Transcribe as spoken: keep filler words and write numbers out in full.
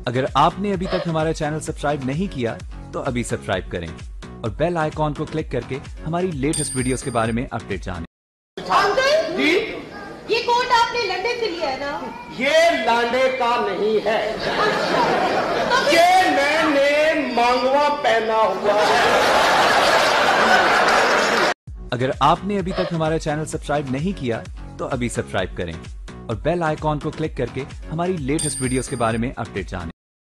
अगर आपने अभी तक हमारा चैनल सब्सक्राइब नहीं किया तो अभी सब्सक्राइब करें और बेल आइकॉन को क्लिक करके हमारी लेटेस्ट वीडियोस के बारे में अपडेट जानें। अंकल जी, ये कोट आपने लंदे से लिया है ना? ये लांडे का नहीं है, ये मैंने मांगवा पहना हुआ है। अगर आपने अभी तक हमारा चैनल सब्सक्राइब नहीं किया तो अभी सब्सक्राइब करें और बेल आइकॉन को क्लिक करके हमारी लेटेस्ट वीडियोस के बारे में अपडेट जानें।